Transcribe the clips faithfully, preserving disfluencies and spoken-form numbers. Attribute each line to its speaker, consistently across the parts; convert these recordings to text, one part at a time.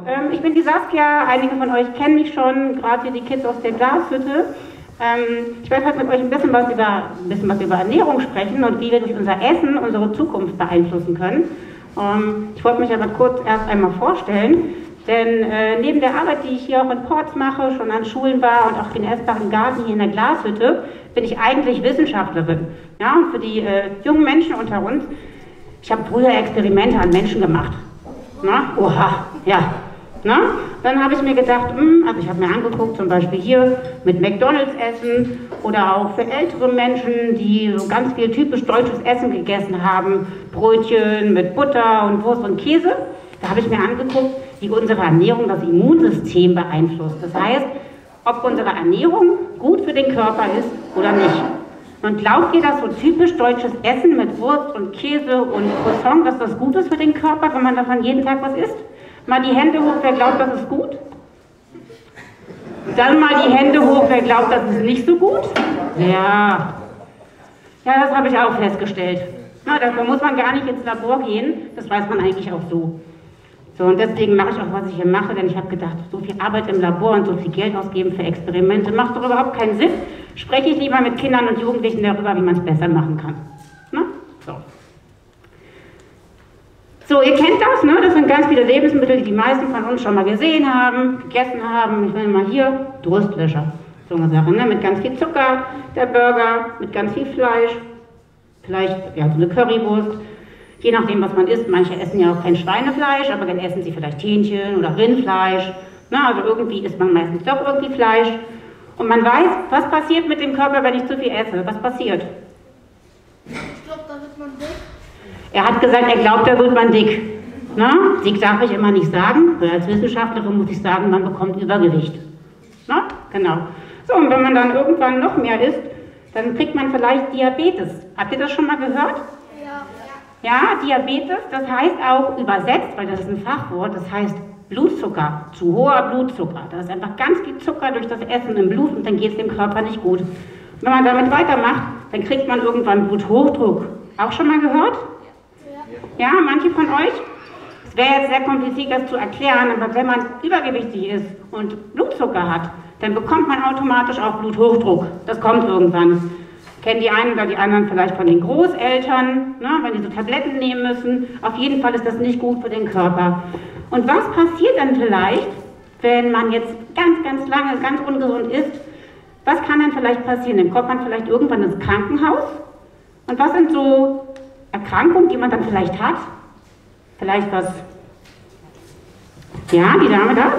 Speaker 1: ähm, ich bin die Saskia, einige von euch kennen mich schon, gerade hier die Kids aus der Glashütte. Ähm, ich werde heute mit euch ein bisschen, was über, ein bisschen was über Ernährung sprechen und wie wir durch unser Essen unsere Zukunft beeinflussen können. Ähm, ich wollte mich aber kurz erst einmal vorstellen, denn äh, neben der Arbeit, die ich hier auch in Porz mache, schon an Schulen war und auch in Esbach im Garten hier in der Glashütte, bin ich eigentlich Wissenschaftlerin. Ja, und für die äh, jungen Menschen unter uns, ich habe früher Experimente an Menschen gemacht. Na, oha, ja. Na? Dann habe ich mir gedacht, mh, also ich habe mir angeguckt, zum Beispiel hier mit McDonalds essen oder auch für ältere Menschen, die so ganz viel typisch deutsches Essen gegessen haben, Brötchen mit Butter und Wurst und Käse. Da habe ich mir angeguckt, wie unsere Ernährung das Immunsystem beeinflusst. Das heißt, ob unsere Ernährung gut für den Körper ist oder nicht. Und glaubt ihr, dass so typisch deutsches Essen mit Wurst und Käse und Croissant, dass das gut ist für den Körper, wenn man davon jeden Tag was isst? Mal die Hände hoch, wer glaubt, das ist gut? Dann mal die Hände hoch, wer glaubt, das ist nicht so gut? Ja, ja, das habe ich auch festgestellt. Na, dafür muss man gar nicht ins Labor gehen, das weiß man eigentlich auch so. So, und deswegen mache ich auch, was ich hier mache, denn ich habe gedacht, so viel Arbeit im Labor und so viel Geld ausgeben für Experimente macht doch überhaupt keinen Sinn. Spreche ich lieber mit Kindern und Jugendlichen darüber, wie man es besser machen kann. Na? So. So, ihr kennt das, ne? Das sind ganz viele Lebensmittel, die die meisten von uns schon mal gesehen haben, gegessen haben. Ich will mal hier, Durstlöscher, so eine Sache, ne? Mit ganz viel Zucker, der Burger, mit ganz viel Fleisch, vielleicht ja, so eine Currywurst. Je nachdem, was man isst, manche essen ja auch kein Schweinefleisch, aber dann essen sie vielleicht Hähnchen oder Rindfleisch. Na, also irgendwie isst man meistens doch irgendwie Fleisch. Und man weiß, was passiert mit dem Körper, wenn ich zu viel esse. Was passiert?
Speaker 2: Ich glaube, da wird man dick.
Speaker 1: Er hat gesagt, er glaubt, da wird man dick. Na, dick darf ich immer nicht sagen, weil als Wissenschaftlerin muss ich sagen, man bekommt Übergewicht. Na, genau. So, und wenn man dann irgendwann noch mehr isst, dann kriegt man vielleicht Diabetes. Habt ihr das schon mal gehört? Ja, Diabetes, das heißt auch übersetzt, weil das ist ein Fachwort, das heißt Blutzucker, zu hoher Blutzucker. Da ist einfach ganz viel Zucker durch das Essen im Blut und dann geht es dem Körper nicht gut. Und wenn man damit weitermacht, dann kriegt man irgendwann Bluthochdruck. Auch schon mal gehört? Ja, manche von euch? Es wäre jetzt sehr kompliziert, das zu erklären, aber wenn man übergewichtig ist und Blutzucker hat, dann bekommt man automatisch auch Bluthochdruck. Das kommt irgendwann. Kennen die einen oder die anderen vielleicht von den Großeltern, ne, wenn die so Tabletten nehmen müssen. Auf jeden Fall ist das nicht gut für den Körper. Und was passiert dann vielleicht, wenn man jetzt ganz, ganz lange ganz ungesund ist? Was kann dann vielleicht passieren? Dann kommt man vielleicht irgendwann ins Krankenhaus. Und was sind so Erkrankungen, die man dann vielleicht hat? Vielleicht was? Ja, die Dame da?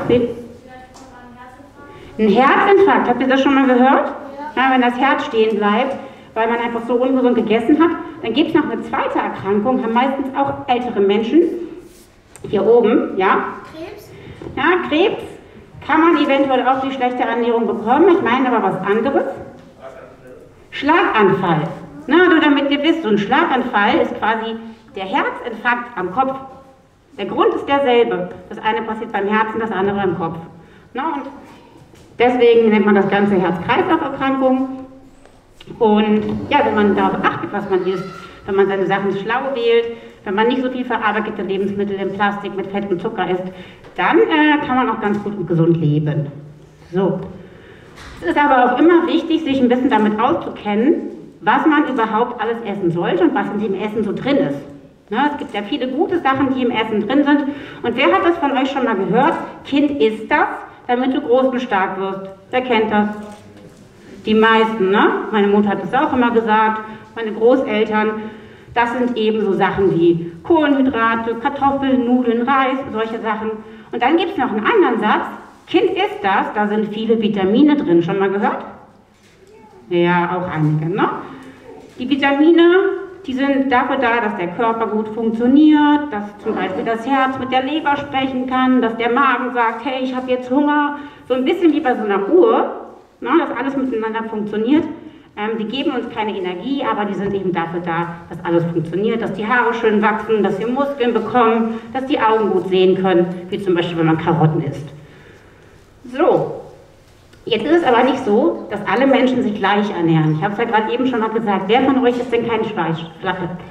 Speaker 1: Ein Herzinfarkt. Habt ihr das schon mal gehört? Ja, wenn das Herz stehen bleibt, weil man einfach so ungesund gegessen hat. Dann gibt es noch eine zweite Erkrankung, haben meistens auch ältere Menschen. Hier oben, ja?
Speaker 2: Krebs?
Speaker 1: Ja, Krebs kann man eventuell auch durch schlechte Ernährung bekommen. Ich meine aber was anderes. Schlaganfall. Na, nur damit ihr wisst, so ein Schlaganfall ist quasi der Herzinfarkt am Kopf. Der Grund ist derselbe. Das eine passiert beim Herzen, das andere im Kopf. Na, und deswegen nennt man das Ganze Herz-Kreislauf-Erkrankung. Und ja, wenn man darauf achtet, was man isst, wenn man seine Sachen schlau wählt, wenn man nicht so viel verarbeitete Lebensmittel in Plastik mit Fett und Zucker isst, dann äh, kann man auch ganz gut und gesund leben. So. Es ist aber auch immer wichtig, sich ein bisschen damit auszukennen, was man überhaupt alles essen sollte und was in dem Essen so drin ist. Ne, es gibt ja viele gute Sachen, die im Essen drin sind. Und wer hat das von euch schon mal gehört? Kind isst das, damit du groß und stark wirst. Wer kennt das? Die meisten, ne? Meine Mutter hat es auch immer gesagt, meine Großeltern. Das sind eben so Sachen wie Kohlenhydrate, Kartoffeln, Nudeln, Reis, solche Sachen. Und dann gibt es noch einen anderen Satz. Kind isst das, da sind viele Vitamine drin. Schon mal gehört? Ja, auch einige, ne? Die Vitamine, die sind dafür da, dass der Körper gut funktioniert, dass zum Beispiel das Herz mit der Leber sprechen kann, dass der Magen sagt, hey, ich habe jetzt Hunger. So ein bisschen wie bei so einer Uhr. Na, dass alles miteinander funktioniert. Ähm, die geben uns keine Energie, aber die sind eben dafür da, dass alles funktioniert, dass die Haare schön wachsen, dass wir Muskeln bekommen, dass die Augen gut sehen können, wie zum Beispiel, wenn man Karotten isst. So, jetzt ist es aber nicht so, dass alle Menschen sich gleich ernähren. Ich habe es ja gerade eben schon mal gesagt, wer von euch isst denn kein Fleisch,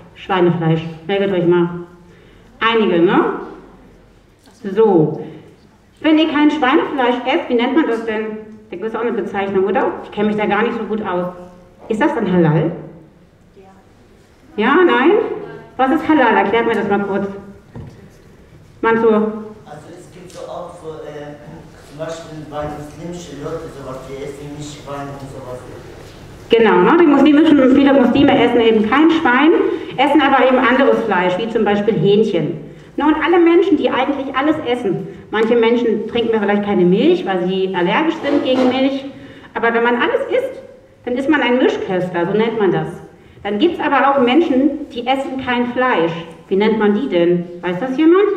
Speaker 1: Schweinefleisch? Meldet euch mal. Einige, ne? So. Wenn ihr kein Schweinefleisch esst, wie nennt man das denn? Da gibt es auch eine Bezeichnung, oder? Ich kenne mich da gar nicht so gut aus. Ist das dann Halal? Ja. Ja, nein? Was ist Halal? Erklärt mir das mal kurz. Mansur.
Speaker 3: Also es gibt so auch so, äh, zum Beispiel bei muslimischen Leuten sowas, die essen nicht Schwein und sowas.
Speaker 1: Genau, ne? Die muslimischen, viele Muslime essen eben kein Schwein, essen aber eben anderes Fleisch, wie zum Beispiel Hähnchen. Na, und alle Menschen, die eigentlich alles essen, manche Menschen trinken ja vielleicht keine Milch, weil sie allergisch sind gegen Milch, aber wenn man alles isst, dann ist man ein Mischköstler, so nennt man das. Dann gibt es aber auch Menschen, die essen kein Fleisch. Wie nennt man die denn? Weiß das jemand?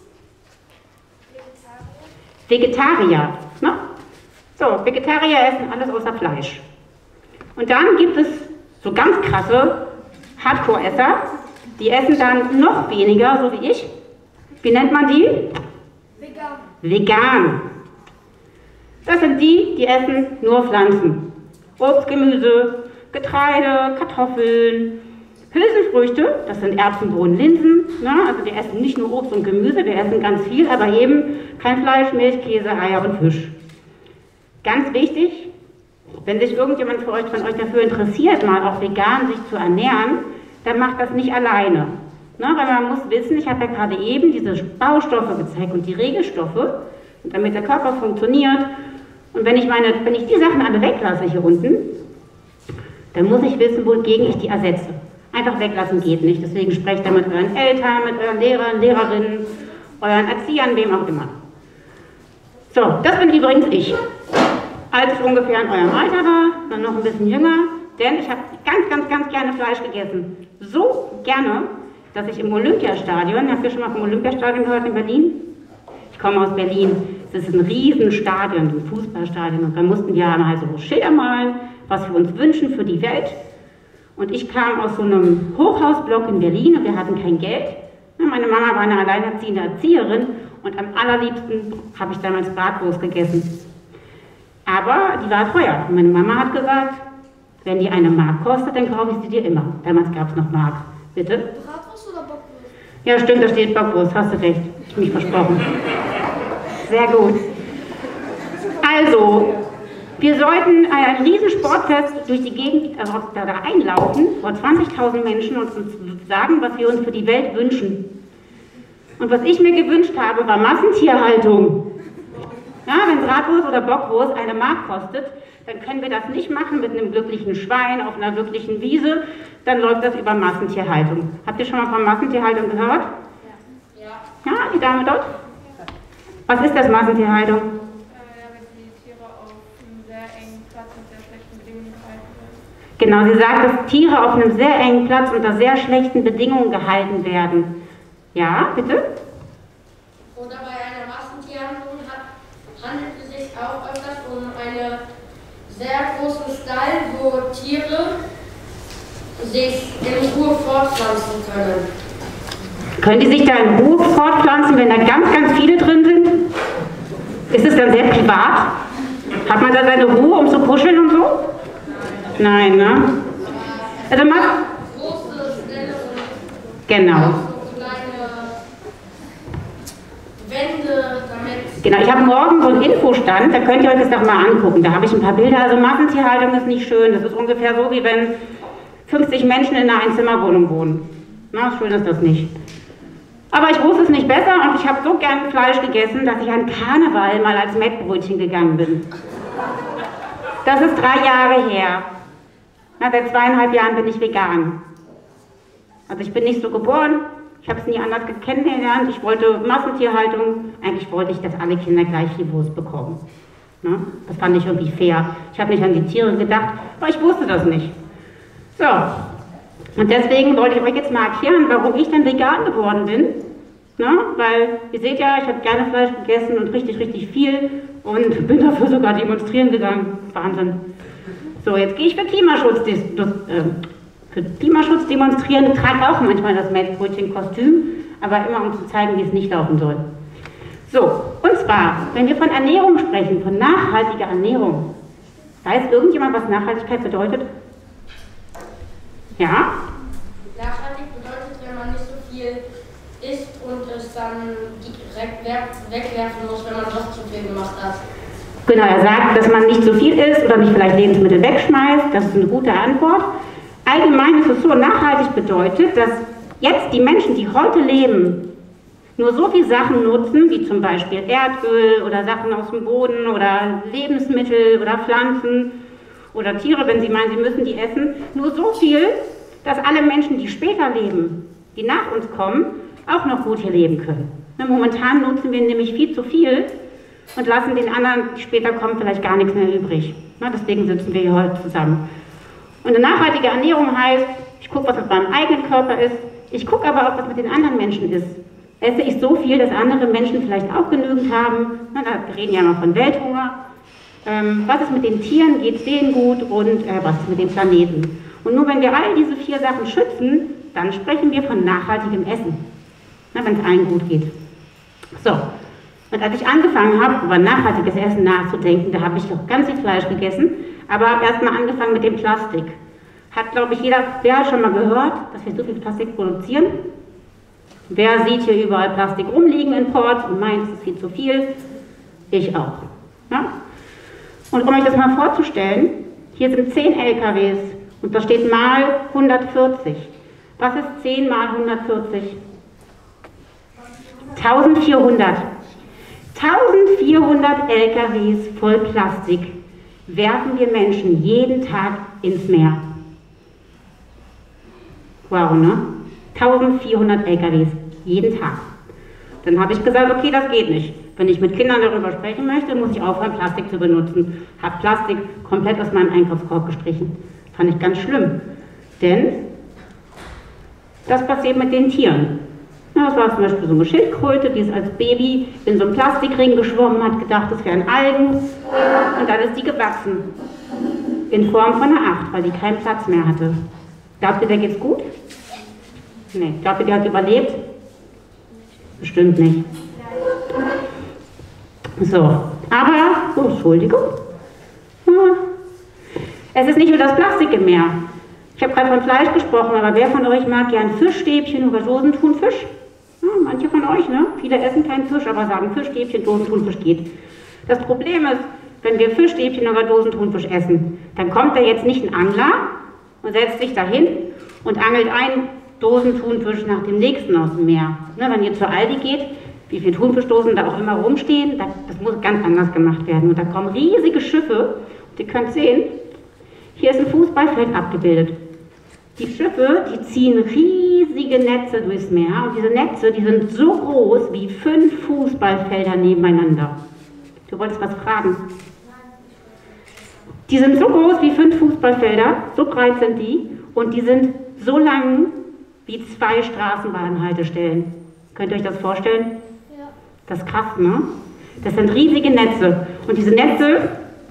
Speaker 1: Vegetarier. Ne? So, Vegetarier essen alles außer Fleisch. Und dann gibt es so ganz krasse Hardcore-Esser, die essen dann noch weniger, so wie ich. Wie nennt man die?
Speaker 2: Vegan.
Speaker 1: Vegan. Das sind die, die essen nur Pflanzen. Obst, Gemüse, Getreide, Kartoffeln, Hülsenfrüchte, das sind Erbsen, Bohnen, Linsen. Ne? Also wir essen nicht nur Obst und Gemüse, wir essen ganz viel, aber eben kein Fleisch, Milch, Käse, Eier und Fisch. Ganz wichtig, wenn sich irgendjemand von euch, von euch dafür interessiert, mal auch vegan sich zu ernähren, dann macht das nicht alleine. Ne? Weil man muss wissen, ich habe ja gerade eben diese Baustoffe gezeigt und die Regelstoffe, damit der Körper funktioniert. Und wenn ich, meine, wenn ich die Sachen alle weglasse hier unten, dann muss ich wissen, wogegen ich die ersetze. Einfach weglassen geht nicht. Deswegen sprecht ihr mit euren Eltern, mit euren Lehrern, Lehrerinnen, euren Erziehern, wem auch immer. So, das bin übrigens ich. Als ich ungefähr in eurem Alter war, dann noch ein bisschen jünger, denn ich habe ganz, ganz, ganz gerne Fleisch gegessen. So gerne, dass ich im Olympiastadion, habt ihr schon mal vom Olympiastadion gehört in Berlin? Ich komme aus Berlin. Es ist ein Riesenstadion, ein Fußballstadion. Und da mussten wir halt so Schilder malen, was wir uns wünschen für die Welt. Und ich kam aus so einem Hochhausblock in Berlin und wir hatten kein Geld. Meine Mama war eine alleinerziehende Erzieherin und am allerliebsten habe ich damals Bratwurst gegessen. Aber die war teuer. Und meine Mama hat gesagt, wenn die eine Mark kostet, dann kaufe ich sie dir immer. Damals gab es noch Mark. Bitte?
Speaker 2: Bratwurst oder Bockwurst?
Speaker 1: Ja, stimmt, da steht Bockwurst, hast du recht. Ich mich versprochen. Sehr gut. Also, wir sollten ein riesen Sportfest durch die Gegend also da, da einlaufen, vor zwanzigtausend Menschen und uns sagen, was wir uns für die Welt wünschen. Und was ich mir gewünscht habe, war Massentierhaltung. Ja, wenn Bratwurst oder Bockwurst eine Mark kostet, dann können wir das nicht machen mit einem glücklichen Schwein auf einer glücklichen Wiese, dann läuft das über Massentierhaltung. Habt ihr schon mal von Massentierhaltung gehört?
Speaker 2: Ja.
Speaker 1: Ja, die Dame dort? Was ist das, Massentierhaltung?
Speaker 2: Ja, wenn die Tiere auf einem sehr engen Platz mit sehr schlechten Bedingungen gehalten werden.
Speaker 1: Genau, sie sagt, dass Tiere auf einem sehr engen Platz unter sehr schlechten Bedingungen gehalten werden. Ja, bitte?
Speaker 4: Oder bei einer Massentierhaltung handelt es sich auch öfters um einen sehr großen Stall, wo Tiere sich in Ruhe fortpflanzen können.
Speaker 1: Können die sich da in Ruhe fortpflanzen, wenn da ganz, ganz viele drin sind? Ist es dann sehr privat? Hat man da seine Ruhe, um zu kuscheln und so? Nein, ne? Also man...
Speaker 4: Große Ställe und
Speaker 1: Genau.
Speaker 4: so kleine Wände damit.
Speaker 1: Genau, ich habe morgen so einen Infostand, da könnt ihr euch das doch mal angucken. Da habe ich ein paar Bilder. Also Massentierhaltung ist nicht schön. Das ist ungefähr so, wie wenn fünfzig Menschen in einer Einzimmerwohnung wohnen. Na, schön ist das nicht. Aber ich wusste es nicht besser und ich habe so gern Fleisch gegessen, dass ich an Karneval mal als Mettbrötchen gegangen bin. Das ist drei Jahre her. Na, seit zweieinhalb Jahren bin ich vegan. Also ich bin nicht so geboren, ich habe es nie anders kennengelernt. Ich wollte Massentierhaltung, eigentlich wollte ich, dass alle Kinder gleich die Wurst bekommen. Na, das fand ich irgendwie fair. Ich habe nicht an die Tiere gedacht, aber ich wusste das nicht. So. Und deswegen wollte ich euch jetzt mal erklären, warum ich dann vegan geworden bin. Na, weil, ihr seht ja, ich habe gerne Fleisch gegessen und richtig, richtig viel und bin dafür sogar demonstrieren gegangen. Wahnsinn. So, jetzt gehe ich für Klimaschutz, das, äh, für Klimaschutz demonstrieren. Ich trage auch manchmal das Mettbrötchen-Kostüm, aber immer um zu zeigen, wie es nicht laufen soll. So, und zwar, wenn wir von Ernährung sprechen, von nachhaltiger Ernährung, weiß irgendjemand, was Nachhaltigkeit bedeutet? Ja?
Speaker 4: Nachhaltig bedeutet, wenn man nicht so viel isst und es dann direkt wegwerfen muss, wenn man doch zu viel gemacht hat.
Speaker 1: Genau, er sagt, dass man nicht zu viel isst oder nicht vielleicht Lebensmittel wegschmeißt. Das ist eine gute Antwort. Allgemein ist es so, nachhaltig bedeutet, dass jetzt die Menschen, die heute leben, nur so viele Sachen nutzen, wie zum Beispiel Erdöl oder Sachen aus dem Boden oder Lebensmittel oder Pflanzen oder Tiere, wenn sie meinen, sie müssen die essen, nur so viel, dass alle Menschen, die später leben, die nach uns kommen, auch noch gut hier leben können. Momentan nutzen wir nämlich viel zu viel und lassen den anderen, die später kommen, vielleicht gar nichts mehr übrig. Deswegen sitzen wir hier heute zusammen. Und eine nachhaltige Ernährung heißt, ich gucke, was mit meinem eigenen Körper ist, ich gucke aber auch, was mit den anderen Menschen ist. Esse ich so viel, dass andere Menschen vielleicht auch genügend haben, da reden ja immer von Welthunger. Ähm, was ist mit den Tieren, geht es denen gut und äh, was ist mit dem Planeten? Und nur wenn wir all diese vier Sachen schützen, dann sprechen wir von nachhaltigem Essen, wenn es allen gut geht. So, und als ich angefangen habe, über nachhaltiges Essen nachzudenken, da habe ich doch ganz viel Fleisch gegessen, aber habe erstmal angefangen mit dem Plastik. Hat, glaube ich, jeder, wer hat schon mal gehört, dass wir so viel Plastik produzieren? Wer sieht hier überall Plastik rumliegen in Ports und meint, es ist viel zu viel? Ich auch. Ja? Und um euch das mal vorzustellen, hier sind zehn L K Ws und da steht mal hundertvierzig. Was ist zehn mal hundertvierzig? eintausendvierhundert. eintausendvierhundert L K Ws voll Plastik werfen wir Menschen jeden Tag ins Meer. Wow, ne? eintausendvierhundert L K Ws jeden Tag. Dann habe ich gesagt, okay, das geht nicht. Wenn ich mit Kindern darüber sprechen möchte, muss ich aufhören, Plastik zu benutzen. Habe Plastik komplett aus meinem Einkaufskorb gestrichen. Fand ich ganz schlimm. Denn das passiert mit den Tieren. Ja, das war zum Beispiel so eine Schildkröte, die ist als Baby in so einem Plastikring geschwommen, hat gedacht, das wären Algen. Und dann ist die gewachsen. In Form von einer Acht, weil die keinen Platz mehr hatte. Glaubt ihr, der geht's gut? Nee. Glaubt ihr, der hat überlebt? Bestimmt nicht. So, aber, oh, Entschuldigung. Ja. Es ist nicht nur das Plastik im Meer. Ich habe gerade von Fleisch gesprochen, aber wer von euch mag gern Fischstäbchen oder Dosenthunfisch? Ja, manche von euch, ne? Viele essen keinen Fisch, aber sagen Fischstäbchen, Dosenthunfisch geht. Das Problem ist, wenn wir Fischstäbchen oder Dosenthunfisch essen, dann kommt da jetzt nicht ein Angler und setzt sich dahin und angelt einen Dosenthunfisch nach dem nächsten aus dem Meer. Ne, wenn ihr zur Aldi geht, wie viele Thunfischdosen da auch immer rumstehen, das muss ganz anders gemacht werden. Und da kommen riesige Schiffe, und ihr könnt sehen, hier ist ein Fußballfeld abgebildet. Die Schiffe, die ziehen riesige Netze durchs Meer und diese Netze, die sind so groß wie fünf Fußballfelder nebeneinander. Du wolltest was fragen? Die sind so groß wie fünf Fußballfelder, so breit sind die und die sind so lang wie zwei Straßenbahnhaltestellen. Könnt ihr euch das vorstellen? Ja. Das ist krass, ne? Das sind riesige Netze und diese Netze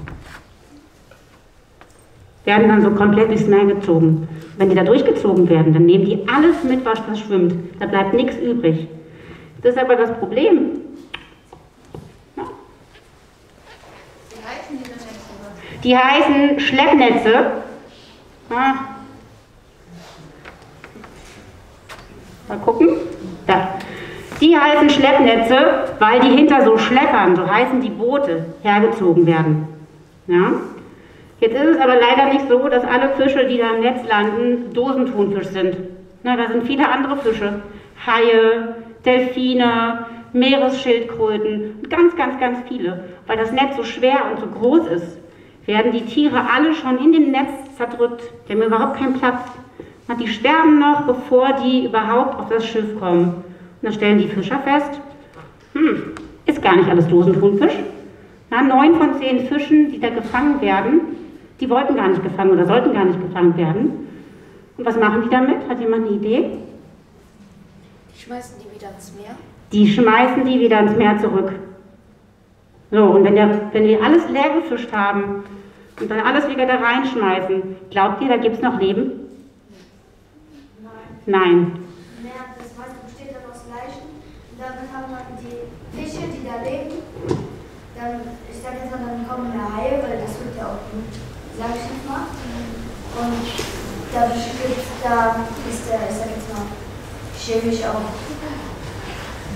Speaker 1: werden dann so komplett durchs Meer gezogen. Wenn die da durchgezogen werden, dann nehmen die alles mit, was das schwimmt. Da bleibt nichts übrig. Das ist aber das Problem. Ja.
Speaker 2: Wie heißen diese Netze?
Speaker 1: Die heißen Schleppnetze. Ja. Mal gucken. Da. Die heißen Schleppnetze, weil die hinter so Schleppern, so heißen die Boote, hergezogen werden. Ja. Jetzt ist es aber leider nicht so, dass alle Fische, die da im Netz landen, Dosenthunfisch sind. Na, da sind viele andere Fische. Haie, Delfine, Meeresschildkröten und ganz, ganz, ganz viele. Weil das Netz so schwer und so groß ist, werden die Tiere alle schon in dem Netz zerdrückt. Die haben überhaupt keinen Platz. Na, die sterben noch, bevor die überhaupt auf das Schiff kommen. Und dann stellen die Fischer fest, hm, ist gar nicht alles Dosenthunfisch. Na, neun von zehn Fischen, die da gefangen werden, die wollten gar nicht gefangen oder sollten gar nicht gefangen werden. Und was machen die damit? Hat jemand eine Idee?
Speaker 5: Die schmeißen die wieder ins Meer?
Speaker 1: Die schmeißen die wieder ins Meer zurück. So, und wenn, der, wenn wir alles leer gefischt haben und dann alles wieder da reinschmeißen, glaubt ihr, da gibt es noch Leben?
Speaker 5: Nein.
Speaker 1: Nein.
Speaker 5: Meer, das meiste besteht dann aus Leichen. Und dann haben wir die Fische, die da leben. Dann, ich sag jetzt mal, dann kommen da Haie, weil das wird ja auch gut, sag ich jetzt mal. Und da, da ist der, ich sag jetzt mal, chemisch auch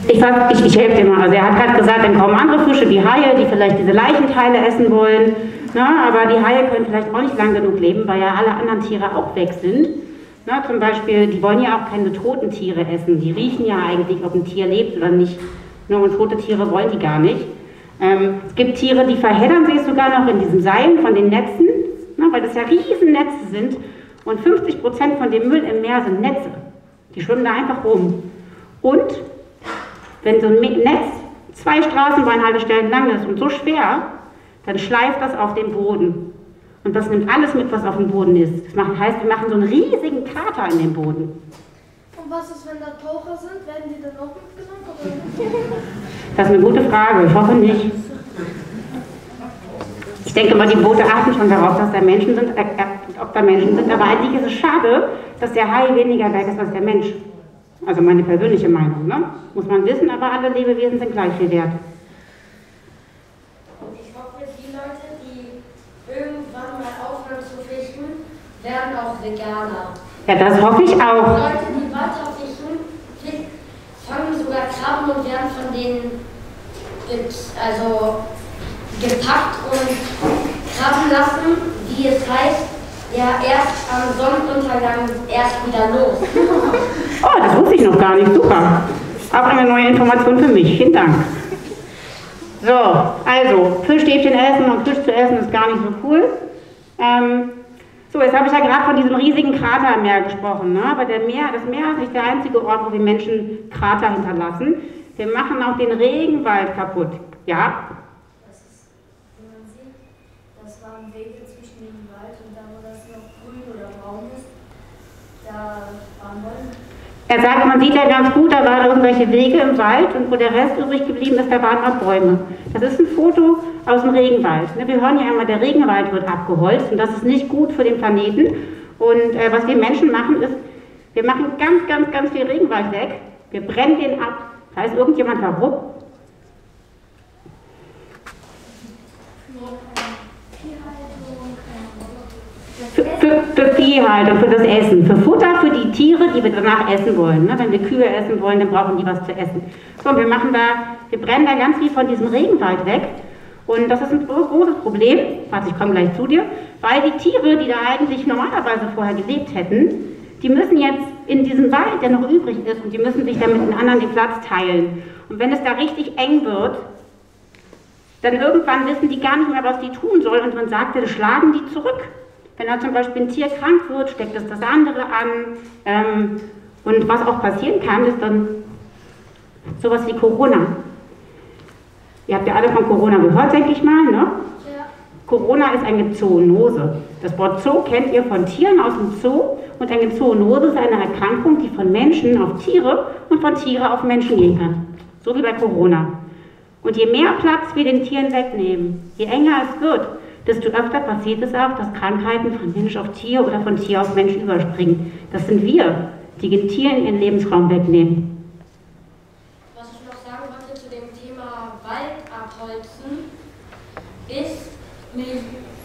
Speaker 1: Ich, ich, ich helfe dir mal. Also er hat gerade gesagt, dann kommen andere Fische wie Haie, die vielleicht diese Leichenteile essen wollen. Na, aber die Haie können vielleicht auch nicht lang genug leben, weil ja alle anderen Tiere auch weg sind. Na, zum Beispiel, die wollen ja auch keine toten Tiere essen. Die riechen ja eigentlich, ob ein Tier lebt oder nicht. Na, und tote Tiere wollen die gar nicht. Ähm, es gibt Tiere, die verheddern sich sogar noch in diesen Seilen von den Netzen, na, weil das ja riesen Netze sind. Und fünfzig Prozent von dem Müll im Meer sind Netze. Die schwimmen da einfach rum. Und wenn so ein Netz zwei Straßenbahnhaltestellen lang ist und so schwer, dann schleift das auf den Boden. Und das nimmt alles mit, was auf dem Boden ist. Das macht, heißt, wir machen so einen riesigen Krater in den Boden.
Speaker 5: Und was ist, wenn da Taucher sind? Werden die dann auch mitgenommen oder nicht?
Speaker 1: Das ist eine gute Frage. Ich hoffe nicht. Ich denke mal, die Boote achten schon darauf, dass da Menschen sind, äh, ob da Menschen sind. Aber eigentlich ist es schade, dass der Hai weniger wert ist als der Mensch. Also meine persönliche Meinung, ne? Muss man wissen, aber alle Lebewesen sind gleich viel wert.
Speaker 4: Ich hoffe, die Leute, die irgendwann mal aufhören zu fischen, werden auch Veganer.
Speaker 1: Ja, das hoffe ich auch.
Speaker 4: Leute, die weiter fischen, fangen sogar Krabben und werden von denen also gepackt und krabben lassen, wie es heißt, ja erst am Sonnenuntergang erst wieder los.
Speaker 1: Oh, das wusste ich noch gar nicht. Super. Auch eine neue Information für mich. Vielen Dank. So, also, Fischstäbchen essen und Fisch zu essen ist gar nicht so cool. Ähm, so, jetzt habe ich ja gerade von diesem riesigen Krater im Meer gesprochen. Ne? Aber der Meer, das Meer ist nicht der einzige Ort, wo wir Menschen Krater hinterlassen. Wir machen auch den Regenwald kaputt. Ja?
Speaker 5: Das ist, wie man sieht, das waren Wege zwischen dem Wald und da, wo das noch grün oder braun ist, da waren Bäume.
Speaker 1: Er sagt, man sieht ja ganz gut, da waren irgendwelche Wege im Wald und wo der Rest übrig geblieben ist, da waren noch Bäume. Das ist ein Foto aus dem Regenwald. Wir hören ja immer, der Regenwald wird abgeholzt und das ist nicht gut für den Planeten. Und äh, was wir Menschen machen ist, wir machen ganz, ganz, ganz viel Regenwald weg. Wir brennen den ab. Weiß irgendjemand warum? Für, für, für Viehhaltung, für das Essen, für Futter für die Tiere, die wir danach essen wollen. Ne? Wenn wir Kühe essen wollen, dann brauchen die was zu essen. So, und wir machen da, wir brennen da ganz viel von diesem Regenwald weg. Und das ist ein großes Problem, warte, ich komme gleich zu dir, weil die Tiere, die da eigentlich normalerweise vorher gelebt hätten, die müssen jetzt in diesem Wald, der noch übrig ist, und die müssen sich dann mit den anderen den Platz teilen. Und wenn es da richtig eng wird, dann irgendwann wissen die gar nicht mehr, was die tun sollen. Und man sagt, das schlagen die zurück. Wenn da zum Beispiel ein Tier krank wird, steckt es das andere an. Ähm, und was auch passieren kann, ist dann sowas wie Corona. Ihr habt ja alle von Corona gehört, denke ich mal, ne? Ja. Corona ist eine Zoonose. Das Wort Zoo kennt ihr von Tieren aus dem Zoo. Und eine Zoonose ist eine Erkrankung, die von Menschen auf Tiere und von Tiere auf Menschen gehen kann. So wie bei Corona. Und je mehr Platz wir den Tieren wegnehmen, je enger es wird, desto öfter passiert es auch, dass Krankheiten von Mensch auf Tier oder von Tier auf Mensch überspringen. Das sind wir, die den Tieren ihren Lebensraum wegnehmen.
Speaker 4: Was ich noch sagen wollte zu dem Thema Wald abholzen, ist, ein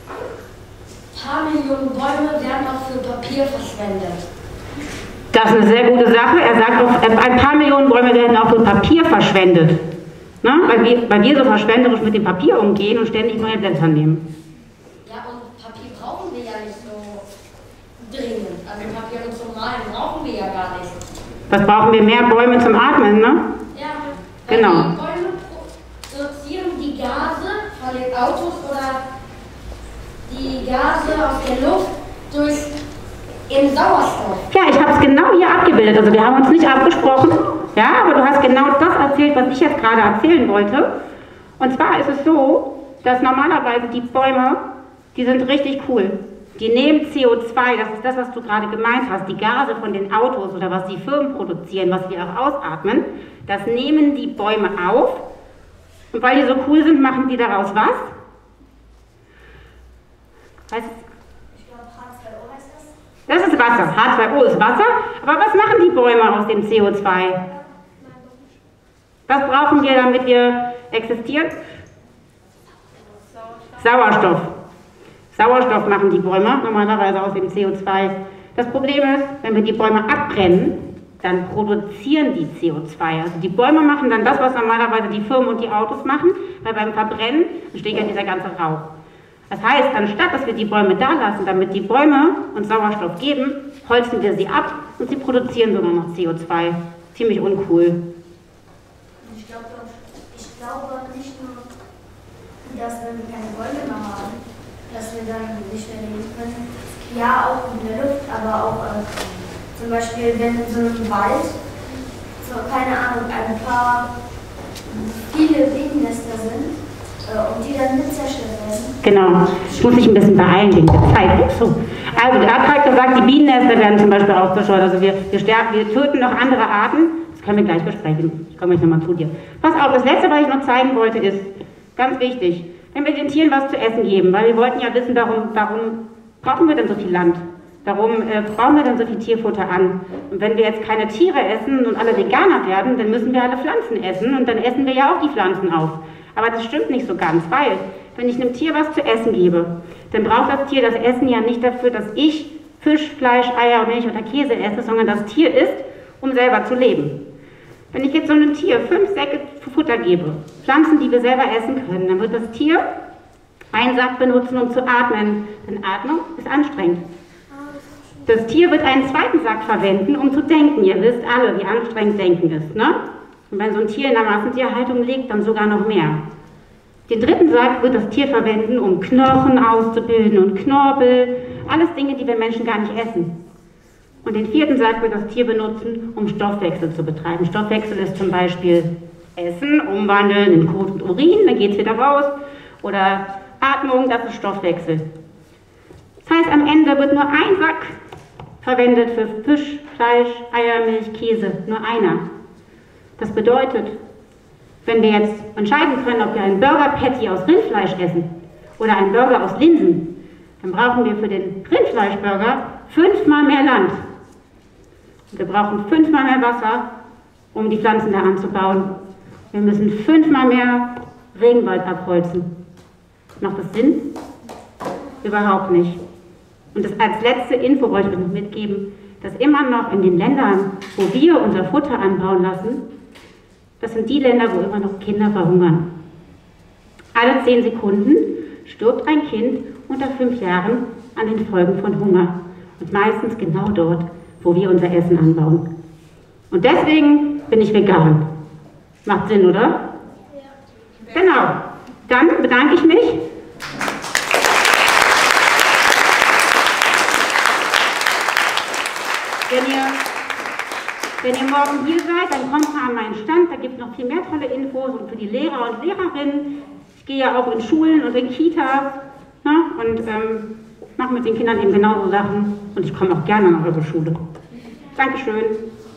Speaker 4: paar Millionen Bäume werden auch für Papier verschwendet.
Speaker 1: Das ist eine sehr gute Sache. Er sagt auch, ein paar Millionen Bäume werden auch für Papier verschwendet. Na, weil, wir, weil wir so verschwenderisch mit dem Papier umgehen und ständig neue Blätter nehmen.
Speaker 4: Ja, und Papier brauchen wir ja nicht so dringend. Also Papier zum Malen brauchen wir ja gar nicht.
Speaker 1: Was brauchen wir? Mehr Bäume zum Atmen, ne?
Speaker 4: Ja,
Speaker 1: weil genau.
Speaker 4: Die Bäume produzieren die Gase von den Autos oder die Gase aus der Luft durch den Sauerstoff.
Speaker 1: Ja, ich habe es genau hier abgebildet. Also wir haben uns nicht abgesprochen. Ja, aber du hast genau das erzählt, was ich jetzt gerade erzählen wollte. Und zwar ist es so, dass normalerweise die Bäume, die sind richtig cool. Die nehmen C O zwei, das ist das, was du gerade gemeint hast, die Gase von den Autos oder was die Firmen produzieren, was wir auch ausatmen, das nehmen die Bäume auf. Und weil die so cool sind, machen die daraus was? Heißt es?
Speaker 5: Ich glaube, H zwei O heißt das.
Speaker 1: Das ist Wasser. H zwei O ist Wasser. Aber was machen die Bäume aus dem C O zwei? Was brauchen wir, damit wir existieren? Sauerstoff. Sauerstoff machen die Bäume normalerweise aus dem C O zwei. Das Problem ist, wenn wir die Bäume abbrennen, dann produzieren die C O zwei. Also die Bäume machen dann das, was normalerweise die Firmen und die Autos machen, weil beim Verbrennen entsteht ja dieser ganze Rauch. Das heißt, anstatt dass wir die Bäume da lassen, damit die Bäume uns Sauerstoff geben, holzen wir sie ab und sie produzieren sogar noch C O zwei. Ziemlich uncool.
Speaker 5: Ich glaube, ich glaube nicht nur, dass wenn wir keine Bäume mehr haben, dass wir dann nicht mehr leben können. Ja, auch in der Luft, aber auch äh, zum Beispiel, wenn in so einem Wald, so, keine Ahnung, ein paar viele Bienennester sind äh, und die dann mit zerstört werden.
Speaker 1: Genau, ich muss mich ein bisschen beeilen wegen der Zeit. So. Also, der hat halt gesagt, die Bienennester werden zum Beispiel auch zerstört. Also, wir, wir, sterben, wir töten noch andere Arten. Das können wir gleich besprechen. Ich komme gleich nochmal zu dir. Pass auf, das letzte, was ich noch zeigen wollte, ist ganz wichtig. Wenn wir den Tieren was zu essen geben, weil wir wollten ja wissen, warum, warum brauchen wir denn so viel Land? Warum äh, brauchen wir denn so viel Tierfutter an? Und wenn wir jetzt keine Tiere essen und alle Veganer werden, dann müssen wir alle Pflanzen essen und dann essen wir ja auch die Pflanzen auf. Aber das stimmt nicht so ganz, weil wenn ich einem Tier was zu essen gebe, dann braucht das Tier das Essen ja nicht dafür, dass ich Fisch, Fleisch, Eier, Milch oder Käse esse, sondern das Tier isst, um selber zu leben. Wenn ich jetzt so einem Tier fünf Säcke Futter gebe, Pflanzen, die wir selber essen können, dann wird das Tier einen Sack benutzen, um zu atmen. Denn Atmung ist anstrengend. Das Tier wird einen zweiten Sack verwenden, um zu denken. Ihr wisst alle, wie anstrengend Denken ist, ne? Und wenn so ein Tier in der Massentierhaltung liegt, dann sogar noch mehr. Den dritten Sack wird das Tier verwenden, um Knochen auszubilden und Knorpel. Alles Dinge, die wir Menschen gar nicht essen. Und den vierten Sack wird das Tier benutzen, um Stoffwechsel zu betreiben. Stoffwechsel ist zum Beispiel Essen, umwandeln in Kot und Urin, dann geht es wieder raus. Oder Atmung, das ist Stoffwechsel. Das heißt, am Ende wird nur ein Sack verwendet für Fisch, Fleisch, Eier, Milch, Käse. Nur einer. Das bedeutet, wenn wir jetzt entscheiden können, ob wir einen Burger Patty aus Rindfleisch essen oder einen Burger aus Linsen, dann brauchen wir für den Rindfleischburger fünfmal mehr Land. Wir brauchen fünfmal mehr Wasser, um die Pflanzen da anzubauen. Wir müssen fünfmal mehr Regenwald abholzen. Macht das Sinn? Überhaupt nicht. Und das als letzte Info wollte ich euch noch mitgeben, dass immer noch in den Ländern, wo wir unser Futter anbauen lassen, das sind die Länder, wo immer noch Kinder verhungern. Alle zehn Sekunden stirbt ein Kind unter fünf Jahren an den Folgen von Hunger. Und meistens genau dort, wo wir unser Essen anbauen. Und deswegen bin ich vegan. Macht Sinn, oder? Ja. Genau. Dann bedanke ich mich. Wenn ihr, wenn ihr morgen hier seid, dann kommt mal an meinen Stand. Da gibt es noch viel mehr tolle Infos und für die Lehrer und Lehrerinnen. Ich gehe ja auch in Schulen und in Kitas, ne? Und ähm, mache mit den Kindern eben genauso Sachen. Und ich komme auch gerne nach eurer Schule. Dankeschön.